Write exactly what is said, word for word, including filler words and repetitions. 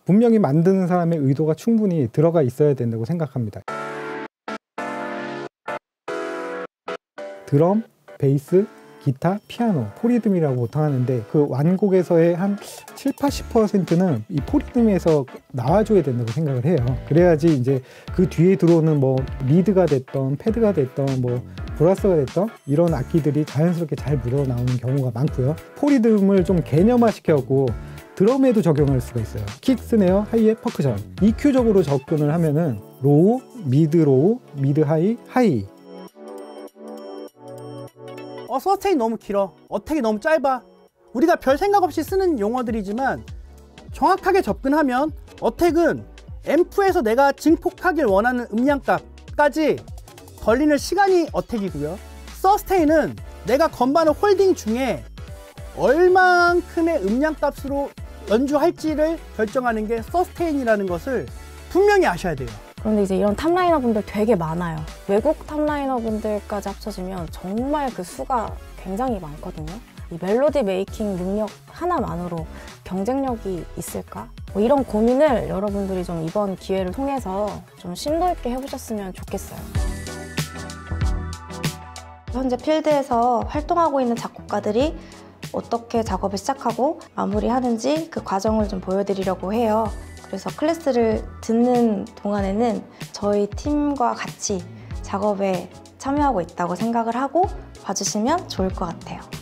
분명히 만드는 사람의 의도가 충분히 들어가 있어야 된다고 생각합니다. 드럼, 베이스, 기타, 피아노, 포리듬이라고 보통 하는데 그 완곡에서의 한 칠, 팔십 퍼센트는 이 포리듬에서 나와줘야 된다고 생각을 해요. 그래야지 이제 그 뒤에 들어오는 뭐 리드가 됐던 패드가 됐던 뭐 브라스가 됐던 이런 악기들이 자연스럽게 잘 묻어나오는 경우가 많고요. 포리듬을 좀 개념화 시켜갖고 드럼에도 적용할 수가 있어요. 킥, 스네어, 하이의 퍼커션. 이큐적으로 접근을 하면은 로우, 미드 로우, 미드 하이, 하이. 어, 서스테인 너무 길어. 어택이 너무 짧아. 우리가 별 생각 없이 쓰는 용어들이지만 정확하게 접근하면 어택은 앰프에서 내가 증폭하길 원하는 음량값까지 걸리는 시간이 어택이고요. 서스테인은 내가 건반을 홀딩 중에 얼만큼의 음량값으로 연주할지를 결정하는 게 서스테인이라는 것을 분명히 아셔야 돼요. 그런데 이제 이런 탑라이너 분들 되게 많아요. 외국 탑라이너 분들까지 합쳐지면 정말 그 수가 굉장히 많거든요. 이 멜로디 메이킹 능력 하나만으로 경쟁력이 있을까? 뭐 이런 고민을 여러분들이 좀 이번 기회를 통해서 좀 심도 있게 해보셨으면 좋겠어요. 현재 필드에서 활동하고 있는 작곡가들이 어떻게 작업을 시작하고 마무리하는지 그 과정을 좀 보여드리려고 해요. 그래서 클래스를 듣는 동안에는 저희 팀과 같이 작업에 참여하고 있다고 생각을 하고 봐주시면 좋을 것 같아요.